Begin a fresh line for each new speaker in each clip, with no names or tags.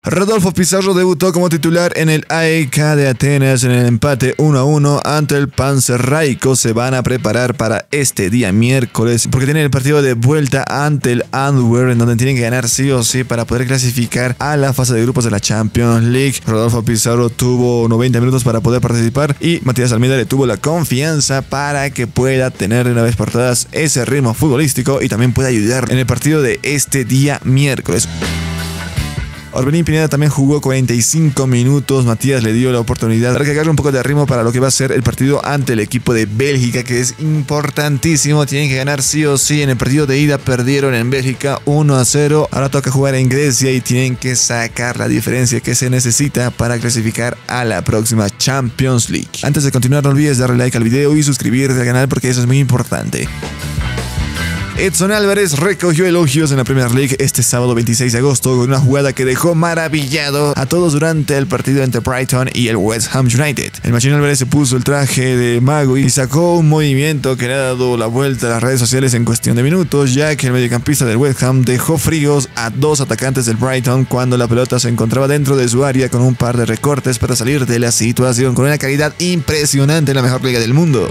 Rodolfo Pizarro debutó como titular en el AEK de Atenas en el empate 1-1 ante el Panserraikos. Se van a preparar para este día miércoles porque tienen el partido de vuelta ante el Antwerp, en donde tienen que ganar sí o sí para poder clasificar a la fase de grupos de la Champions League. Rodolfo Pizarro tuvo 90 minutos para poder participar y Matías Almeida le tuvo la confianza para que pueda tener de una vez por todas ese ritmo futbolístico y también pueda ayudar en el partido de este día miércoles. Orbelín Pineda también jugó 45 minutos. Matías le dio la oportunidad para que agarre un poco de ritmo para lo que va a ser el partido ante el equipo de Bélgica, que es importantísimo. Tienen que ganar sí o sí. En el partido de ida perdieron en Bélgica 1-0. Ahora toca jugar en Grecia y tienen que sacar la diferencia que se necesita para clasificar a la próxima Champions League. Antes de continuar, no olvides darle like al video y suscribirte al canal porque eso es muy importante. Edson Álvarez recogió elogios en la Premier League este sábado 26 de agosto con una jugada que dejó maravillado a todos durante el partido entre Brighton y el West Ham United. El Machín Álvarez se puso el traje de mago y sacó un movimiento que le ha dado la vuelta a las redes sociales en cuestión de minutos, ya que el mediocampista del West Ham dejó fríos a dos atacantes del Brighton cuando la pelota se encontraba dentro de su área con un par de recortes para salir de la situación con una calidad impresionante en la mejor liga del mundo.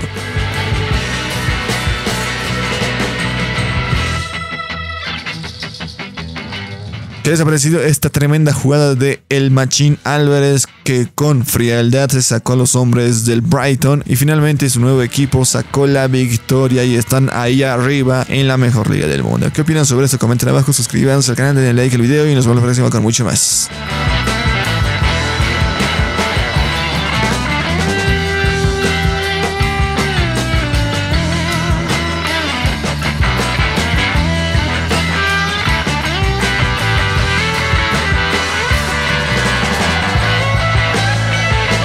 ¿Qué les ha parecido esta tremenda jugada de el Machín Álvarez, que con frialdad se sacó a los hombres del Brighton y finalmente su nuevo equipo sacó la victoria y están ahí arriba en la mejor liga del mundo? ¿Qué opinan sobre esto? Comenten abajo, suscríbanse al canal, denle like al video y nos vemos la próxima con mucho más.